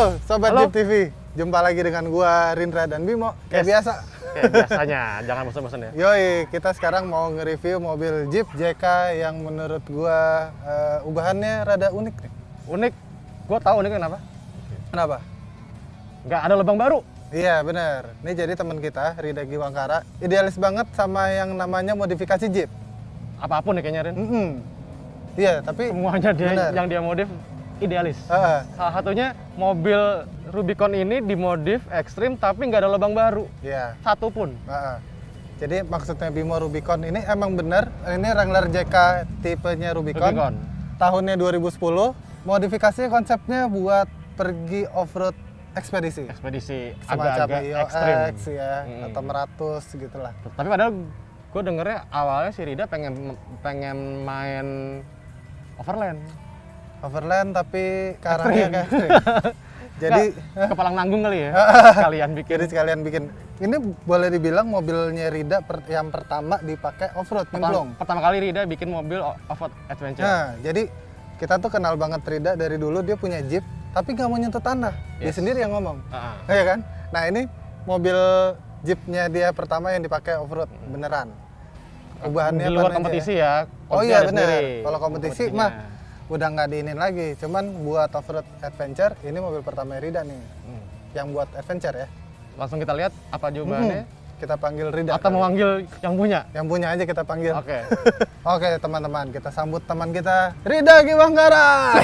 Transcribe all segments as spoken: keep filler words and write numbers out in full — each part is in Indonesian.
Halo Sobat Halo. Jeep T V, jumpa lagi dengan gua Rindra dan Bimo. Kayak Yes. biasa. Kayak biasanya, jangan bosan-bosan ya. Yoi, kita sekarang mau nge-review mobil Jeep J K yang menurut gua uh, ubahannya rada unik nih. Unik, gue tahu uniknya kenapa? Kenapa? Nggak ada lubang baru. Iya bener, ini jadi teman kita, Rida Giwangkara, idealis banget sama yang namanya modifikasi Jeep. Apapun nih kayaknya, Rin. Mm-mm. Iya, tapi Semuanya dia bener. yang dia modif idealis. Uh, Salah satunya mobil Rubicon ini dimodif ekstrim tapi nggak ada lubang baru. Iya. Satu pun. Uh, jadi maksudnya Bimo Rubicon ini emang bener, ini Wrangler J K tipenya Rubicon. Rubicon. Tahunnya dua ribu sepuluh, modifikasi konsepnya buat pergi off-road ekspedisi. Ekspedisi Semacam agak-agak I O ekstrim. X ya, Hmm. atau Meratus gitulah. Tapi padahal gue dengernya awalnya si Rida pengen pengen main overland. Overland tapi ke arahnya kayak ekstrim. Jadi Nggak, kepalang nanggung kali ya. Kalian bikin. jadi sekalian bikin. Ini boleh dibilang mobilnya Rida per- yang pertama dipakai off-road nyemplung. Pertama, pertama kali Rida bikin mobil off-road adventure. Nah, jadi kita tuh kenal banget Rida dari dulu, dia punya Jeep, tapi nggak mau nyentuh tanah. Dia Yes. sendiri yang ngomong. Ah. Iya kan? Nah ini mobil Jeepnya dia pertama yang dipakai off-road beneran. Ubahannya Di luar apa kompetisi aja? ya. Oh kompetisi iya ada bener. sendiri. Kalau kompetisi Kompetisinya. mah udah nggak diinin lagi. Cuman buat off-road adventure, ini mobil pertama Rida nih. Hmm. Yang buat adventure ya. Langsung kita lihat apa jawabannya. Hmm. Kita panggil Rida. Atau kali. memanggil yang punya. Yang punya aja kita panggil. Oke. Oke teman-teman, kita sambut teman kita Rida Giwangkara.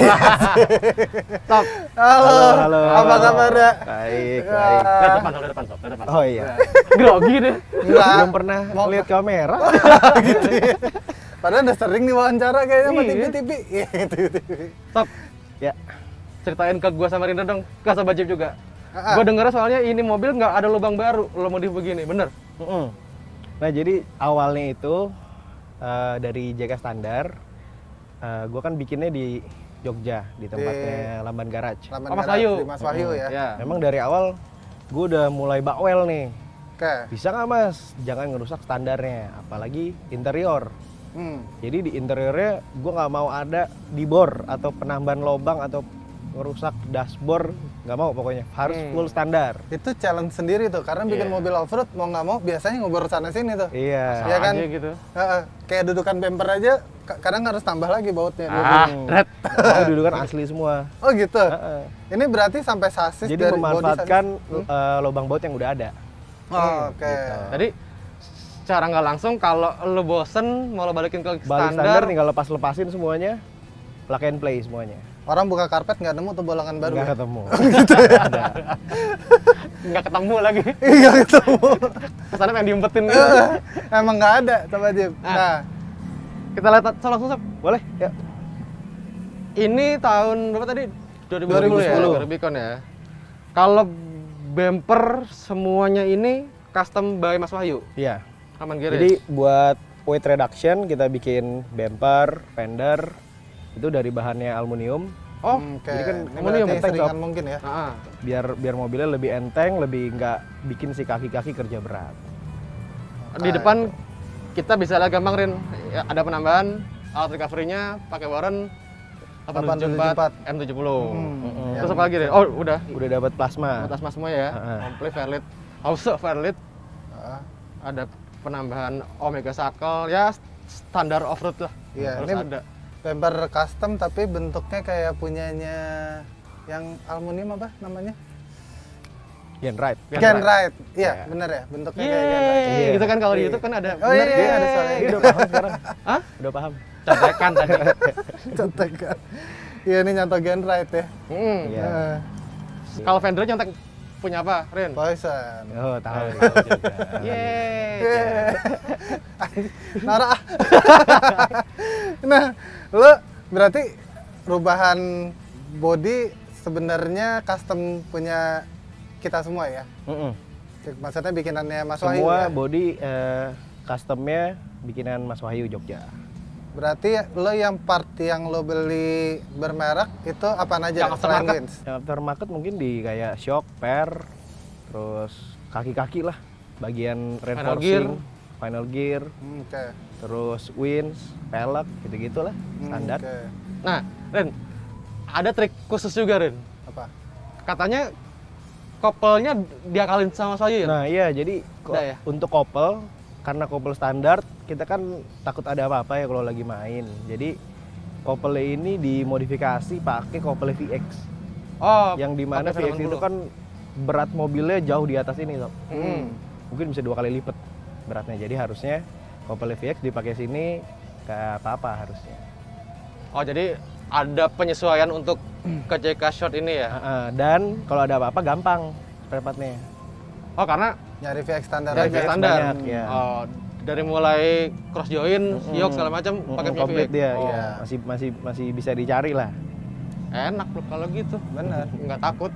Stop. Halo, halo. apa kabar ya? Baik, Ya. baik. Lihat depan, sob, lihat depan, sob, lihat depan. Oh iya. Grogi deh. Enggak. Belum pernah Mau- lihat kamera. gitu ya. Padahal udah sering diwawancara kayaknya sama Iya. T V-T V. Iya, T V-T V. Stop. Ya. Ceritain ke gua sama Rindra dong, ke Sobat Jeep juga. Ah, ah. Gua dengernya soalnya ini mobil nggak ada lubang baru, lo modif begini, bener? Mm-mm. Nah jadi awalnya itu eh, dari J K Standar, eh, gue kan bikinnya di Jogja di tempatnya Lamban Garage. Laman Oh, Mas Garage Wahyu. di Mas Wahyu ya. Ya. Memang dari awal gue udah mulai bakwel nih. Oke. Bisa nggak mas? Jangan ngerusak standarnya, apalagi interior. Hmm. Jadi di interiornya gue nggak mau ada dibor atau penambahan lubang atau ngerusak dashboard, nggak mau pokoknya harus Hmm. full standar. Itu challenge sendiri tuh, karena bikin Iya. mobil off-road mau nggak mau biasanya ngubur sana sini tuh. Iya. Iya kan? Aja gitu. Heeh. Kayak dudukan bumper aja, ka- kadang harus tambah lagi bautnya. Ah, Red. Oh, dulu kan asli semua. Oh gitu. Heeh. Ini berarti sampai sasis Jadi dari body memanfaatkan sasis. eh, lubang baut yang udah ada. Oh, Oke. gitu. Jadi secara nggak langsung kalau lo bosen mau lo balikin ke Balik standar, standar tinggal lepas-lepasin semuanya. Plug and play semuanya. Orang buka karpet nggak nemu tuh bolongan baru. Nggak ya? ketemu. nggak ketemu lagi. Iya ketemu. Kesana pengen diumpetin gitu. Emang nggak ada Sobat Jeep. Ah. Nah, Kita lihat so, langsung Sob. Boleh? Ya. Ini tahun berapa tadi? dua ribu sepuluh, dua ribu sepuluh. ya, Rubicon ya. Kalau bumper semuanya ini custom by Mas Wahyu, Iya. Aman Garage. Jadi buat weight reduction kita bikin bumper, fender itu dari bahannya aluminium. oh, oke. jadi kan Ini aluminium, berarti enteng, seringan Sob. mungkin ya. ah, Biar biar mobilnya lebih enteng, lebih nggak bikin si kaki-kaki kerja berat. di depan kita bisa lihat gampang Rin, ya, ada penambahan alat recovery-nya pakai Warren delapan tujuh empat M tujuh puluh. Hmm, Terus yang- apa lagi Rin? Oh, udah. Udah dapat plasma. Atas mas semua ya. Heeh. Komplit Fairlead, Hause Fairlead, Ah, ada penambahan Omega Shackle, ya standar off-road lah. Iya, Harus ini ada. bumper custom tapi bentuknya kayak punyanya yang aluminium apa namanya? Gen ride. Gen Gen ride. Ride. Iya, Iya. bener ya, bentuknya kayak Gen Ride. Yeay, Iya. gitu kan kalau di Iya. YouTube kan ada. Oh iya, bener, iya, ada yeay. soalnya. Dia udah paham sekarang. Hah? Udah paham. Contekan tadi. Contekan. Iya, ini nyontoh Gen Ride ya. Hmm. Iya. Eh, Kalau Fender nyontek punya apa, Rin? Poison. Oh, tahu. Yeay. Yeah. Nora. ah. Nah, lo berarti perubahan body sebenarnya custom punya kita semua ya? Mm-mm. Maksudnya bikinannya Mas Wahyu Semua ya? body eh, customnya bikinan Mas Wahyu Jogja. Berarti lo yang part yang lo beli bermerek itu apa aja Yang selain aftermarket. Wins? Yang aftermarket mungkin di kayak shock, per, terus kaki-kaki lah, bagian reinforcing, final gear, Hmm, Oke. terus wins, pelek, gitu-gitu lah, Hmm, standar. oke. Nah, Rin, ada trik khusus juga, Rin. Apa? katanya kopelnya diakalin sama soil. Nah iya, jadi ko- Udah ya? untuk kopel, karena kopel standar, kita kan takut ada apa-apa ya kalau lagi main. Jadi kopel ini dimodifikasi pakai kopel V X. Oh, Yang dimana V pakai X delapan itu puluh. kan berat mobilnya jauh di atas ini, Sob. Hmm. Mungkin bisa dua kali lipat beratnya. Jadi harusnya kopel V X dipakai sini kayak apa-apa harusnya. Oh, jadi ada penyesuaian untuk ke J K Short ini ya? Heeh, dan kalau ada apa-apa gampang spare part-nya. Oh, karena Nyari V X standar dari V aja. X standar. banyak, ya. Oh, dari mulai cross join, Mm-mm. yoke segala macam Mm-mm, pakai komplit V X. dia, Oh, iya. Masih masih masih bisa dicari lah. enak loh kalau gitu. Bener. Nggak takut.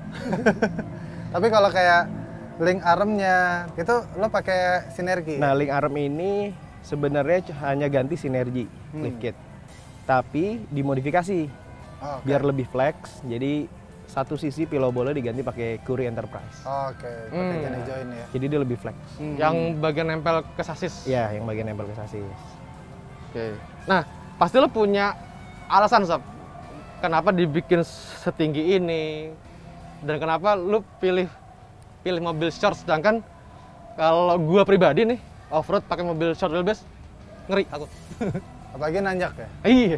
Tapi kalau kayak link armnya itu lo pakai sinergi. Nah, link arm ini sebenarnya c- hanya ganti sinergi Hmm. lift kit. Tapi dimodifikasi Oh, oke. biar lebih flex. Jadi satu sisi pillow ballnya diganti pakai Curry Enterprise. Oh, Oke, pakai Hmm. Johnny join ya. Jadi dia lebih flex. Yang bagian nempel ke sasis. Ya, yang bagian nempel ke sasis. Oke. Nah, pasti lo punya alasan, Sob. Kenapa dibikin setinggi ini? Dan kenapa lo pilih pilih mobil short, sedangkan kalau gua pribadi nih off-road pakai mobil short wheelbase ngeri aku. Apalagi nanjak ya. Iya.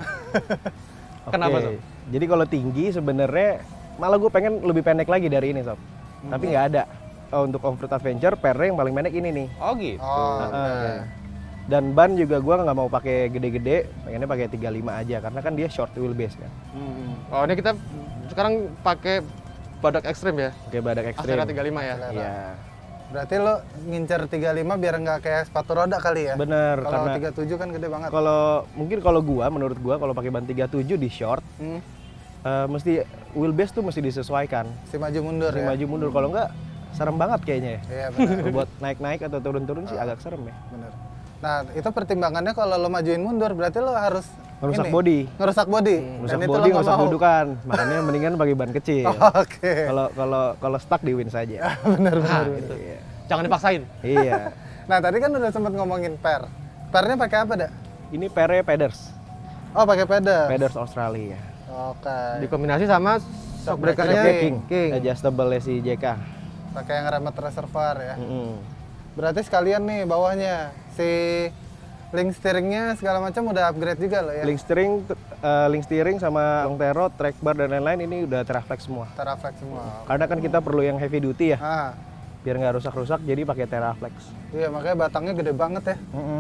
Kenapa, Oke. Sob? Jadi kalau tinggi sebenarnya malah gue pengen lebih pendek lagi dari ini, Sob. Tapi nggak ada. Oh, untuk off-road adventure, pernya yang paling pendek ini nih. Oh gitu. Oh, oke. Heeh. Dan ban juga gue nggak mau pakai gede-gede, pengennya pakai tiga puluh lima aja karena kan dia short wheelbase kan. Hmm. Oh, ini kita sekarang pakai badak ekstrim ya. Oke, badak ekstrim. Aksara tiga puluh lima ya. Aksara. Iya. Berarti lo ngincer tiga puluh lima biar nggak kayak sepatu roda kali ya? Bener, Kalau karena tiga puluh tujuh kan gede banget. kalau mungkin kalau gua menurut gua kalau pakai ban tiga puluh tujuh di short Hmm. eh, mesti wheelbase tuh mesti disesuaikan. Si maju mundur Si ya? maju mundur, kalau enggak serem banget kayaknya ya. Iya benar. Kalau buat naik-naik atau turun-turun sih agak serem ya. benar. Nah itu pertimbangannya kalau lo majuin mundur berarti lo harus Ngerusak ini, body. Ngerusak body. Rusak Dan itu body, lo nggak rusak mau. dudukan. Makanya mendingan pakai ban kecil. Oke. Kalau kalau kalau stuck di win saja. Benar Nah, benar. itu. Iya. Jangan dipaksain. Iya. Nah tadi kan udah sempat ngomongin per. Pernya pakai apa dak? Ini pere Peders. Oh pakai pedal. Peders Australia. Oke. Dikombinasi sama shock breakernya breakernya King. King. Adjustable si J K. Pakai yang remote reservoir ya. Mm-mm. Berarti sekalian nih bawahnya si link steeringnya segala macam udah upgrade juga lo ya. Link steering, t- eh, link steering sama longtero, track bar dan lain-lain ini udah teraflex semua. Teraflex semua. Karena kan kita perlu yang heavy duty ya, Ah, biar nggak rusak-rusak jadi pakai teraflex. iya makanya batangnya gede banget ya.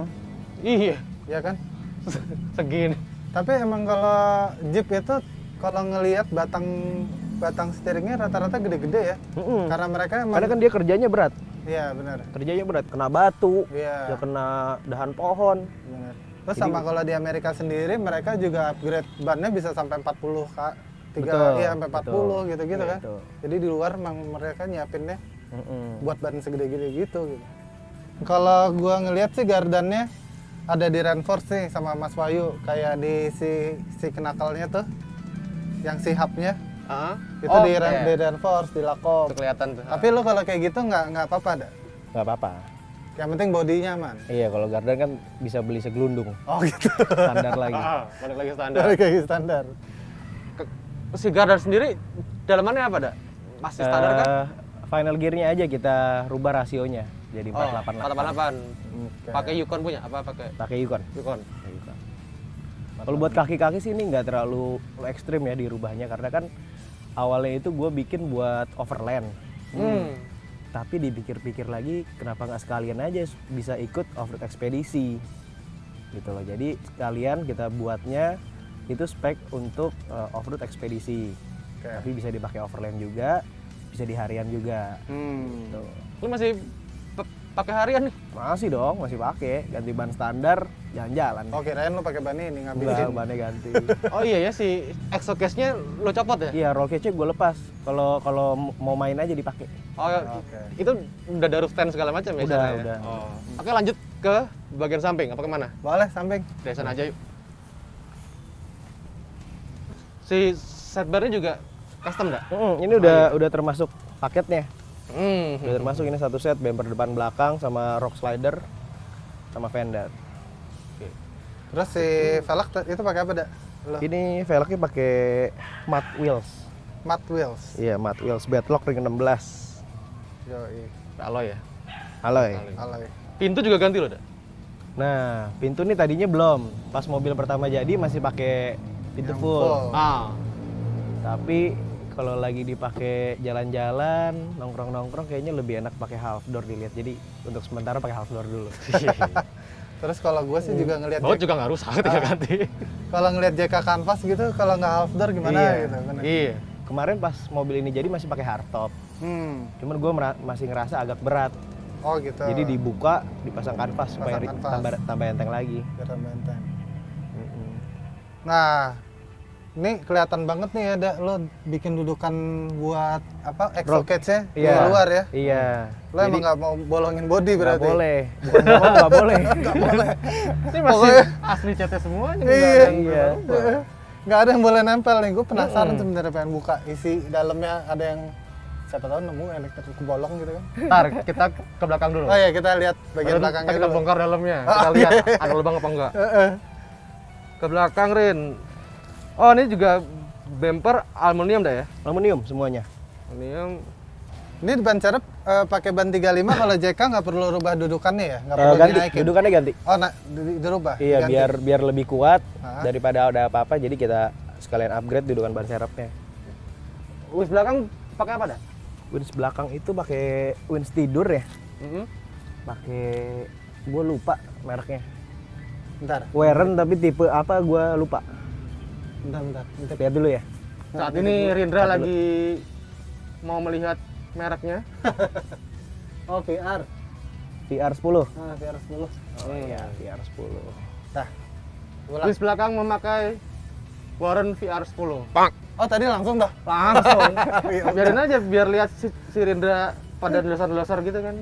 Iya. Iya kan? Segini. Tapi emang kalau Jeep itu kalau ngelihat batang batang steeringnya rata-rata gede-gede ya. Mm-mm. Karena mereka emang Karena kan dia kerjanya berat, iya benar. kerjanya berat, kena batu, Iya. ya kena dahan pohon. Benar. Terus sama kalau di Amerika sendiri mereka juga upgrade bannya bisa sampai empat puluh Kak. tiga Betul, iya sampai empat puluh betul. gitu-gitu Iya, kan. betul. Jadi di luar emang mereka nyiapinnya Mm-mm. buat ban segede-gede gitu gitu. Kalau gua ngelihat sih gardannya ada di reinforce nih sama Mas Wayu kayak di si si kenakalnya tuh yang si hubnya Heeh. itu di, re- di reinforce di lakop. Itu kelihatan tuh. Tapi lo kalau kayak gitu nggak nggak apa-apa dah. Nggak apa-apa. Yang penting bodinya aman. Iya, kalau gardan kan bisa beli segelundung, Oh gitu. standar lagi. Ah, balik lagi standar. Dari kayak standar. Ke- Si gardan sendiri dalamannya apa, Dak? Masih standar kan? Eh, Final gearnya aja kita rubah rasionya jadi Oh, empat delapan empat delapan delapan. Oke. Pakai Yukon punya apa pakai Pakai Yukon. Yukon? Pakai Yukon. Kalau buat kaki-kaki sih ini nggak terlalu ekstrim ya dirubahnya karena kan awalnya itu gue bikin buat overland. Hmm. Tapi dipikir-pikir lagi kenapa nggak sekalian aja bisa ikut off-road ekspedisi gitu loh. Jadi sekalian kita buatnya itu spek untuk uh, off-road ekspedisi. Oke. Tapi bisa dipakai overland juga, bisa di harian juga. Hmm. Tuh. Lu masih p- pakai harian nih? Masih dong, masih pakai. Ganti ban standar, jalan-jalan. Oh kirain lo pakai ban ini Enggak, ngabisin. bannya ganti. Oh iya ya, si exo case-nya lo copot ya? Iya, roll cage gue lepas. Kalau kalau mau main aja dipakai. Oh, Oke. itu udah ada roof stand segala macam ya? Udah, sana ya? udah. Oh. Oke, lanjut ke bagian samping. Apa kemana? Boleh samping. Dari sana aja yuk. Si setbarnya juga custom nggak? Mm, ini udah udah termasuk paketnya. Hmm. Udah termasuk ini satu set bumper depan belakang sama rock slider sama fender. Terus si velg t- itu pakai apa dak? Lo? Ini velgnya pakai mud wheels. Mud wheels. Iya, Mud Wheels Bedlock ring enam belas. Yoi. Alloy ya. Alloy. Alloy. Pintu juga ganti loh, dah. Nah, pintu nih tadinya belum. Pas mobil pertama jadi masih pakai pintu Yang full. full. Ah. Tapi kalau lagi dipakai jalan-jalan, nongkrong-nongkrong kayaknya lebih enak pakai half door dilihat. Jadi untuk sementara pakai half door dulu. Terus kalau gue sih juga ngelihat Baut juga nggak rusak, tinggal ganti. kalau ngelihat J K Canvas gitu, kalau nggak half door gimana Iya. gitu. Bener. Iya. Kemarin pas mobil ini jadi masih pakai hardtop. Hmm. Cuman gue masih ngerasa agak berat. Oh gitu. Jadi dibuka, dipasang kanvas supaya Pasang ri- kanvas. tambah tambah enteng lagi. Biar tambah enteng. Nah, ini kelihatan banget nih ada lo bikin dudukan buat apa exo Roll. cage-nya di Iya. luar ya. Iya. Lo emang nggak mau bolongin body nggak berarti? boleh. Bukan nggak mau, nggak boleh. Nggak boleh. Ini masih Pokoknya- asli catnya semuanya. Iya. Iya. Nggak ada yang boleh nempel nih. Gue penasaran Mm-mm. sebenarnya pengen buka isi dalamnya ada yang siapa tahu nemu elektrik kebolong gitu kan. Ntar kita ke belakang dulu. Oh iya kita lihat bagian Baru belakangnya kita dulu. bongkar dalamnya. Oh, Kita oke. lihat ada lubang apa enggak. Heeh. Ke belakang, Rin. Oh, ini juga bumper aluminium dah ya? Aluminium semuanya. Aluminium. Ini ban serep eh, pakai ban tiga puluh lima kalau J K nggak perlu rubah dudukannya ya? Nggak Eh, perlu ganti, dinaikin? dudukannya ganti. Oh, nah, di- dirubah? Iya, diganti. biar biar lebih kuat Hah? daripada ada apa-apa. Jadi kita sekalian upgrade dudukan ban serepnya. Wis belakang pakai apa dah? Winch belakang itu pakai winch tidur ya. Mm-hmm. Pakai gue lupa mereknya. Bentar, Warren tapi tipe apa gue lupa. bentar, bentar. bentar. Lihat dulu ya. Saat ini Rindra lagi mau melihat mereknya. Oh, V R. V R sepuluh. Ah, V R sepuluh. Oh iya, V R sepuluh. Nah, ulang. Wis belakang memakai Warren V R sepuluh. Pak. Oh, tadi langsung dah. Langsung. Iya, Biarin aja biar lihat si, si Rindra pada doser-doser gitu kan.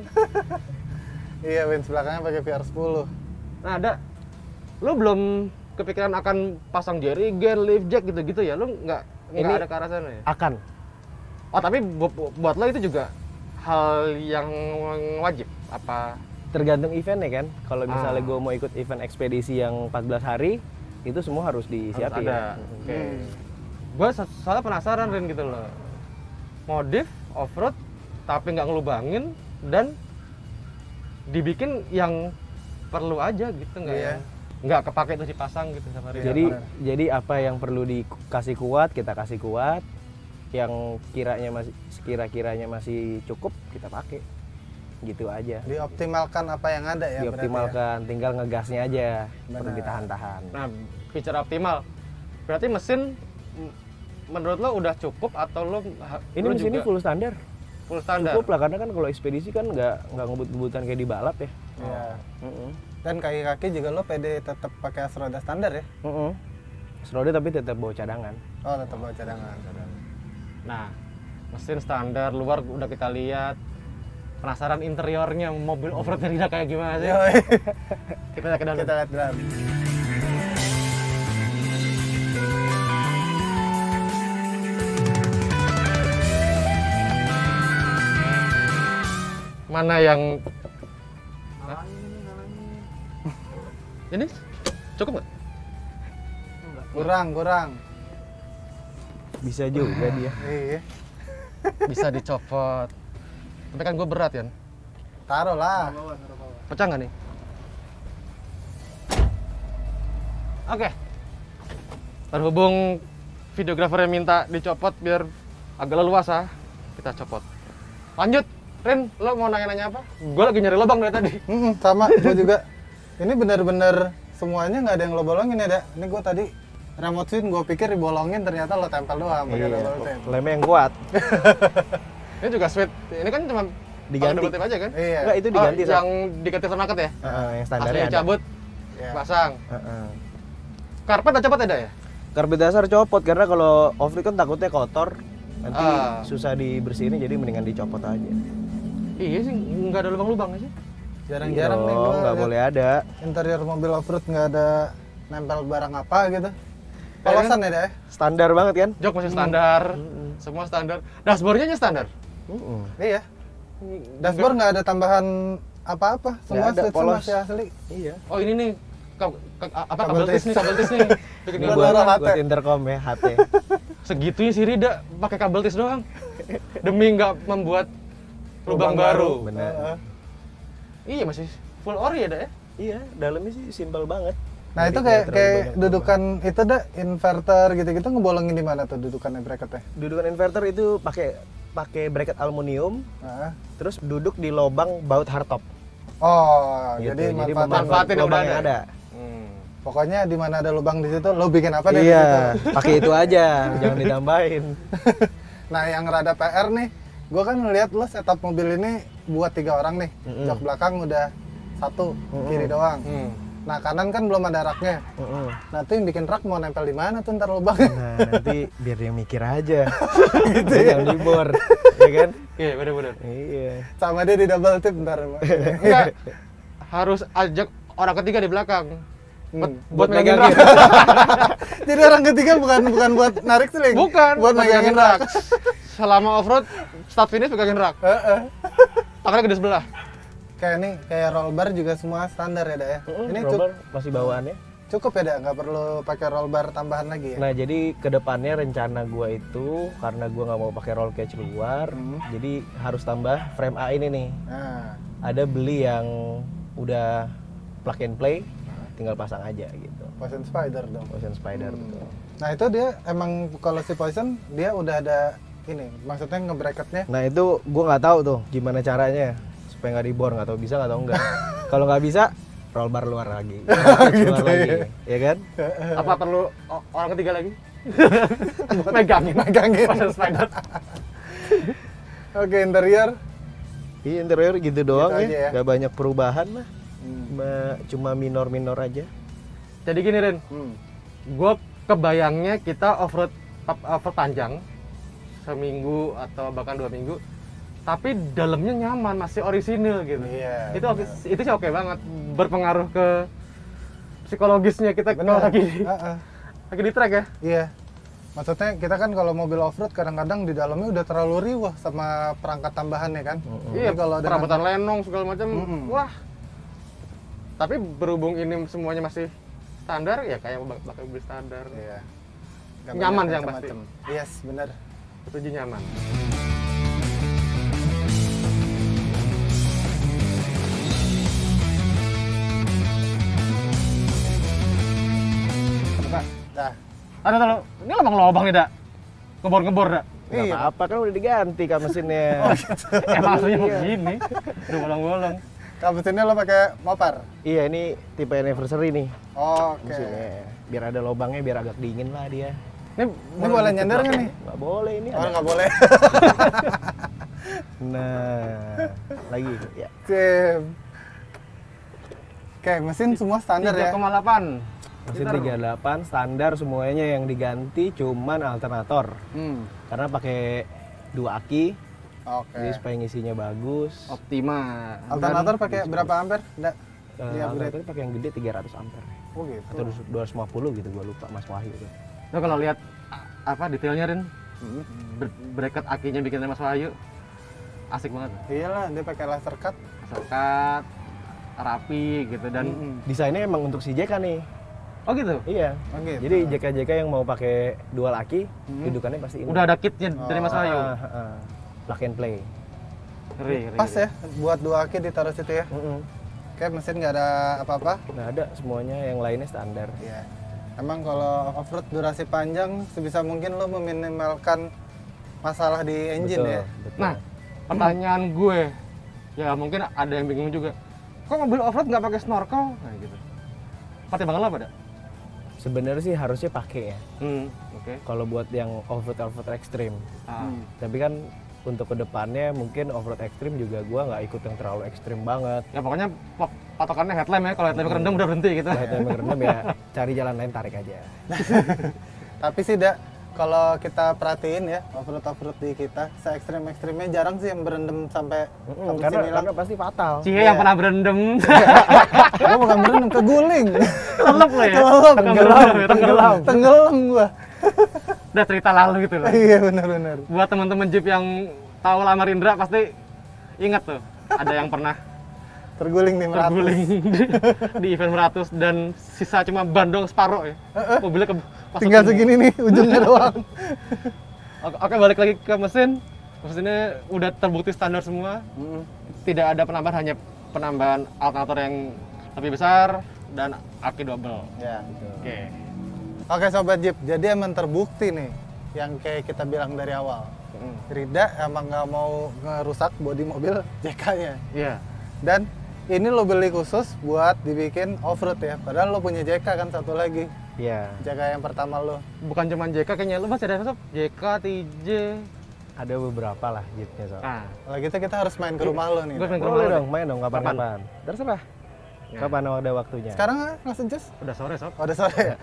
Iya, winch belakangnya pakai V R sepuluh. Nah, ada lu belum kepikiran akan pasang jerry gen, lift jack gitu-gitu ya? Lu nggak nggak Ini- ada ke arah sana ya? Akan. Oh, tapi bu- buat lo itu juga hal yang wajib apa? Tergantung eventnya kan. Kalau misalnya Ah. gue mau ikut event ekspedisi yang empat belas hari, itu semua harus Harus disiapin. ada. Mm. Oke. Gue soalnya penasaran Rin gitu loh. Modif off-road tapi nggak ngelubangin dan dibikin yang perlu aja gitu nggak Iya. ya? Nggak kepake itu dipasang gitu sama Rin. Jadi benar. jadi apa yang perlu dikasih kuat kita kasih kuat, yang kiranya masih sekira-kiranya masih cukup kita pakai, gitu aja. Dioptimalkan apa yang ada ya berarti ya? Dioptimalkan, tinggal ngegasnya aja, perlu Benar. ditahan-tahan. Nah, bicara optimal, berarti mesin m- menurut lo udah cukup atau lo ha- Ini lo mesin ini juga full standar, full standar? cukup lah karena kan kalau ekspedisi kan nggak nggak ngebut-ngebutan kayak di balap ya. Iya. Mm-mm. Dan kaki-kaki juga lo pede tetap pakai as roda standar ya? Mm-mm. Seroda tapi tetap bawa cadangan. Oh, tetap bawa cadangan. Nah, mesin standar luar udah kita lihat. Penasaran interiornya mobil off-road Rida kayak gimana sih? Yoi. Kita lihat ke dalam. Kita lihat dalam. Mana yang Hah? Ini cukup nggak? Kurang, kurang. Bisa juga dia. Iya. Bisa dicopot. Tapi kan gue berat ya. Taruh lah. Pecah nggak nih? Oke. Terhubung videografer yang minta dicopot biar agak leluasa, kita copot. Lanjut, Rin, lo mau nanya-nanya apa? Gue lagi nyari lubang dari tadi. Mm-mm, sama, gue juga. Ini bener-bener semuanya nggak ada yang lo bolongin ya, Dak? Ini gue tadi remote swing gue pikir dibolongin, ternyata lo tempel doang pakai Iya. double tape. Lemnya yang kuat. Ini juga sweet. Ini kan cuma Diganti. double tape aja kan? Iya. Enggak, itu diganti. Oh, Sob. yang diganti aftermarket ya? Heeh, yang standarnya Aslinya ada. cabut, Iya. pasang. Heeh. Karpet udah copot ada ya? Karpet dasar copot karena kalau off-road kan takutnya kotor. Nanti Ah. susah dibersihin jadi mendingan dicopot aja. Iya sih, nggak ada lubang-lubang sih. Jarang-jarang Iya nih dong, gue nggak boleh ada. interior mobil off-road nggak ada nempel barang apa gitu. Polosan ya, Dak? Standar banget kan? Jok masih standar, semua standar. Dashboardnya aja standar. Mm-mm. Iya. Dashboard nggak ada tambahan apa-apa. Semua ada, switch polos. masih asli. Iya. Oh ini nih, ka- ka- apa Kabel kabel tis tis. nih, kabel tis nih. Bikin Ini gambar. buat Buat, H T. buat intercom ya, H T. segitunya si Rida pakai kabel tis doang demi nggak membuat lubang, lubang baru. Bener. Uh, Iya masih full ori ya dak ya? Iya, dalamnya sih simpel banget. Nah Jadi itu nggak kayak terlalu kayak banyak dudukan itu dah inverter gitu-gitu ngebolongin di mana tuh dudukannya bracketnya? lubang. Dudukan inverter itu pakai pakai bracket aluminium, Nah. terus duduk di lubang baut hardtop. Oh, Gitu. jadi, Jadi manfaat- manfaatin yang lubang udah yang ada. ada. Hmm. pokoknya di mana ada lubang di situ lo bikin apa deh di situ. Iya, pakai itu aja, jangan ditambahin. Nah yang rada P R nih, gua kan ngeliat lo setup mobil ini buat tiga orang nih, Mm-mm. jok belakang udah satu, Mm-mm. kiri doang. Hmm. Nah kanan kan belum ada raknya. Mm-mm. Nah tuh yang bikin rak mau nempel di mana tuh ntar lubangnya? Nah, nanti biar dia mikir aja. Gitu ya. Yang dibor, ya kan? Iya benar-benar. Iya. Sama dia di double tip ntar. Enggak, harus ajak orang ketiga di belakang. Buat, Hmm. buat Buat megangin megangin. rak. Jadi orang ketiga bukan bukan buat narik seling, Bukan, buat megangin rak. Selama off-road, start finish pegangin rak. Heeh. Tangannya gede sebelah. Kayak nih, kayak roll bar juga semua standar ya, Dak ya. Ini cu- Roller masih bawaannya. cukup ya, Dak? Nggak perlu pakai roll bar tambahan lagi ya? Nah, jadi kedepannya rencana gua itu karena gua nggak mau pakai roll cage luar, Hmm. jadi harus tambah frame A ini nih. Nah, Ada beli yang udah plug and play, tinggal pasang aja gitu. Poison Spider dong. Motion Spider. Hmm. betul. Nah itu dia emang kalau si Poison dia udah ada ini, maksudnya nge-bracketnya. Nah itu gua nggak tahu tuh gimana caranya supaya nggak dibor, nggak tahu bisa nggak tahu enggak. Kalau nggak bisa, roll bar luar lagi, Gitu luar lagi, ya. ya kan? Apa perlu o- orang ketiga lagi? Megangin. Megangin. Pasang spider. Oke, interior. Iya interior gitu doang Gitu aja ya, ya. nggak banyak perubahan lah, Hmm. cuma cuma minor-minor aja. Jadi gini Ren, Hmm. gue kebayangnya kita off-road off-road panjang seminggu atau bahkan dua minggu, tapi dalamnya nyaman, masih orisinil gitu. Iya, itu oke, benar. itu sih oke banget, berpengaruh ke psikologisnya kita kalau Benar. lagi Heeh. lagi di track ya. Iya. Maksudnya kita kan kalau mobil off-road kadang-kadang di dalamnya udah terlalu riwah sama perangkat tambahan ya kan. Iya, Jadi kalau dengan- perabotan lenong segala macam, Mm-mm. wah. Tapi berhubung ini semuanya masih standar, ya kayak bak- pakai mobil standar. Iya. Nggak Nyaman banyak yang macam-macam. Yes, benar. Setuju nyaman. Buka. Nah, Ada tahu, ini lubang-lubang nih, Dak. Ngebor-ngebor, Dak. Nggak Iya. apa-apa kan udah diganti kan mesinnya. Emang aslinya begini. Udah bolong-bolong. kampus ini lo pakai mopar. Iya ini tipe anniversary nih Oke. mesinnya. Biar ada lubangnya, biar agak dingin lah dia. Ini, Ini boleh nyender nggak nih? Nggak boleh ini. Oh, ada. nggak boleh. Nah, lagi ya. Sip. Oke, mesin semua standar ya. tiga koma delapan. Mesin tiga puluh delapan standar semuanya, yang diganti cuman alternator. Hmm. Karena pakai dua aki, Oke. jadi supaya ngisinya bagus. Optima. Alternator pakai berapa ampere? Nggak. Eh, Di upgrade. alternator pakai yang gede tiga ratus ampere Oh gitu. atau dua ratus lima puluh gitu, gua lupa Mas Wahyu tuh. Lo kalau lihat a- apa detailnya Rin, Hmm. ber- bracket akinya bikinnya Mas Wahyu, asik banget. Iyalah, dia pakai laser cut. Masyarakat rapi gitu dan Mm-mm. Desainnya emang untuk si J K nih. oh gitu. Iya. Oh gitu. Jadi J K J K yang mau pakai dual aki, Hmm. dudukannya pasti ini. Udah ada kitnya dari Mas Oh. Wahyu. Ah, ah, ah. Plug and play. Ngeri, ngeri, Pas ngeri. ya, buat dua aki ditaruh situ ya. Mm-mm. Oke, mesin nggak ada apa-apa. Nggak ada, semuanya yang lainnya standar. Iya. Emang kalau off-road durasi panjang, sebisa mungkin lo meminimalkan masalah di engine Betul, ya. betul. Nah, pertanyaan gue, ya mungkin ada yang bingung juga. Kok mobil off-road nggak pakai snorkel? Nah gitu. Pertimbangan lo apa, Dak? Sebenarnya sih harusnya pakai ya. Hmm, oke. Kalau buat yang off-road off-road ekstrim. Ah. Hmm. Tapi kan untuk kedepannya mungkin off-road ekstrim juga gua nggak ikut yang terlalu ekstrim banget. Ya pokoknya pa- patokannya headlamp ya, kalau headlamp kerendam udah berhenti gitu. Lihat yang merendam ya, cari jalan lain, tarik aja. Tapi sih, Dak, kalau kita perhatiin ya, off-road off-road di kita, se-ekstrim-ekstrimnya jarang sih yang berendam sampai Mm-mm, kabut karena, sini hilang. karena pasti fatal. Cie Iya. yang pernah berendam. Gua bukan berendam, keguling. Lelep lo ya. Kelelep, Tenggelam, ya, tenggelam. Tenggelam gua. Udah cerita lalu gitu loh. Iya, benar-benar. Buat teman-teman Jeep yang tahu lama Rindra pasti ingat tuh, ada yang pernah terguling di Meratus. terguling di, di event Meratus dan sisa cuma bandong separuh ya. Mobilnya ke pas Tinggal semua. segini nih ujungnya doang. Oke, oke, balik lagi ke mesin. Mesinnya udah terbukti standar semua. Tidak ada penambahan, hanya penambahan alternator yang lebih besar dan aki double. Ya. Oke. Oke sobat Jeep, jadi emang terbukti nih yang kayak kita bilang dari awal. Mm. Rida emang nggak mau ngerusak bodi mobil J K-nya. Iya. Dan ini lo beli khusus buat dibikin off-road ya. Padahal lo punya J K kan satu lagi. Iya. J K yang pertama lo. Bukan cuma J K kayaknya, lu masih ada sob? J K, T J. Ada beberapa lah Jeepnya sob. Nah, Kalau gitu kita harus main ke rumah lo nih. Gua Dan. main ke Boleh rumah dong, main dong kapan-kapan. Terserah. Ya. Kapan ada waktunya. Sekarang langsung cus? udah sore sob. Oh, udah sore ya?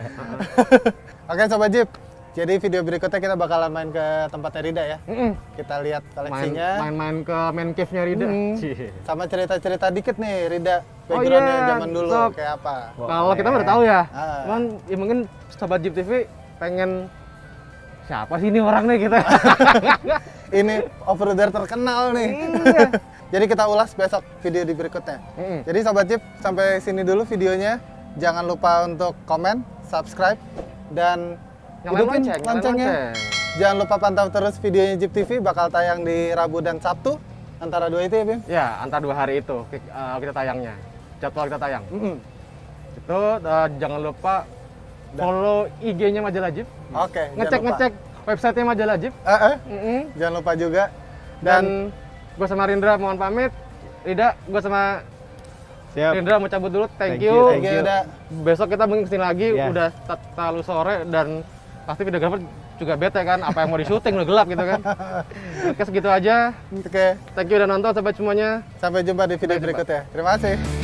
Oke sobat Jeep, jadi video berikutnya kita bakalan main ke tempatnya Rida ya. Mm-mm. Kita lihat Main, koleksinya. main-main ke main cave-nya Rida. Mm. Cie. Sama cerita-cerita dikit nih Rida. Oh Backgroundnya iya, zaman dulu sob. kayak apa. Kalau kita udah tahu ya, Ah. cuman ya mungkin sobat Jeep T V pengen siapa sih ini orang nih kita. Ini off-roader terkenal nih. Iya. Jadi kita ulas besok video di berikutnya. Mm-mm. Jadi sobat Jeep, sampai sini dulu videonya. Jangan lupa untuk komen, subscribe, dan Nyalain hidupin lonceng, nyalain loncengnya. lonceng. Jangan lupa pantau terus videonya Jeep T V, bakal tayang di Rabu dan Sabtu. Antara dua itu ya, Bim? Ya, antar dua hari itu uh, kita tayangnya. Jadwal kita tayang. Mm-mm. Itu uh, jangan lupa follow I G-nya Majalah Jeep. Oke, jangan lupa. Ngecek-ngecek website-nya Majalah Jeep. Eh, eh, Mm-mm. jangan lupa juga. Dan, Dan gue sama Rindra mohon pamit. Rida, gue sama Siap. Rindra mau cabut dulu. Thank, Thank you. you, thank you udah. Besok kita mungkin kesini lagi. Ya. Udah ta- terlalu sore dan pasti videografer juga bete kan. Apa yang mau di syuting udah gelap gitu kan. Oke, segitu aja. Oke, Thank you udah nonton. Sampai semuanya. sampai jumpa di video Sampai jumpa. berikutnya. Terima kasih.